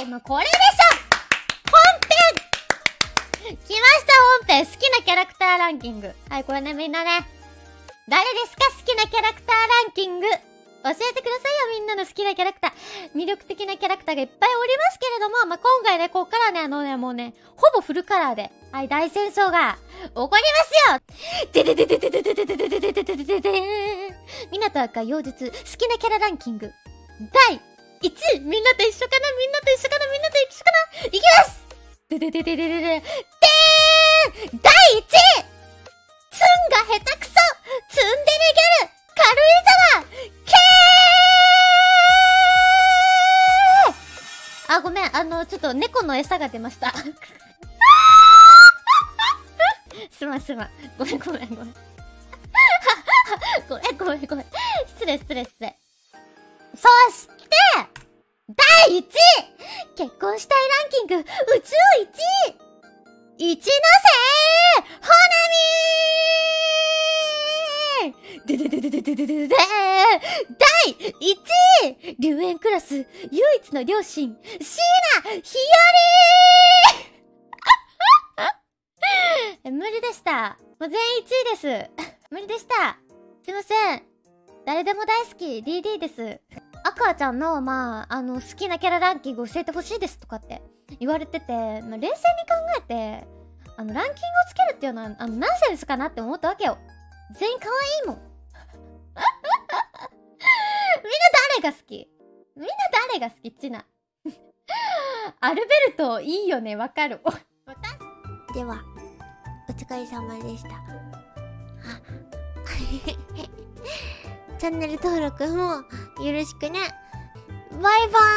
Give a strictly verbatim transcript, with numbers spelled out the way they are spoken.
い、もうこれでしょ。本編来ました、本編。好きなキャラクターランキング。はい、これね、みんなね、誰ですか、好きなキャラクターランキング。教えてくださいよ、みんなの好きなキャラクター。魅力的なキャラクターがいっぱいおりますけれども、まあ、今回ね、こっからね、あのね、もうね、ほぼフルカラーで、はい、大戦争が起こりますよ。ででででででででででででででででーん。みなと赤妖術、好きなキャラランキング。だいいちい、みんなと一緒かな、みんなと一緒かな、みんなと一緒かな。いきますででででででででーん。だいいちい、ツンが下手くそ、ツンデレギャル、軽井沢、けー。あ、ごめん、あの、ちょっと猫の餌が出ました。すまんすまん。ごめんごめんごめん。ごめんごめんごめん。失礼失礼失礼。そして、だいいちい、結婚したいランキング、宇宙いちい、一ノ瀬ほなみーでででででででででーだいいちい、龍炎クラス、唯一の両親、椎名日和無理でした。もう全員いちいです。無理でした。すいません。誰でも大好き、ディーディー です。赤ちゃんの、まあ、あの、好きなキャラランキング教えてほしいですとかって言われてて、まあ、冷静に考えて、あの、ランキングをつけるっていうのは、あの、ナンセンスかなって思ったわけよ。全員可愛いもん。みんな誰が好き？みんな誰が好き？チナ。アルベルトいいよね、わかる。 では、お疲れ様でした。チャンネル登録もよろしくね。バイバーイ。